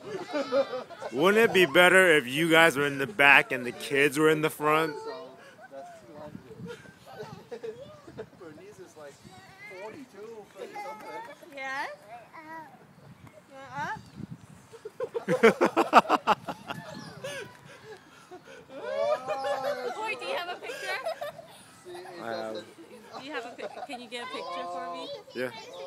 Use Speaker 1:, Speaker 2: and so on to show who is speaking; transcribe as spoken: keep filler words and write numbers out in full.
Speaker 1: Wouldn't it be better if you guys were in the back and the kids were in the front?
Speaker 2: Bernice is like forty-two, forty something.
Speaker 3: Yes? Uh-uh. Boy, do you have a picture?
Speaker 1: I have.
Speaker 3: Do you have a picture? Can you get a picture for me?
Speaker 1: Yeah.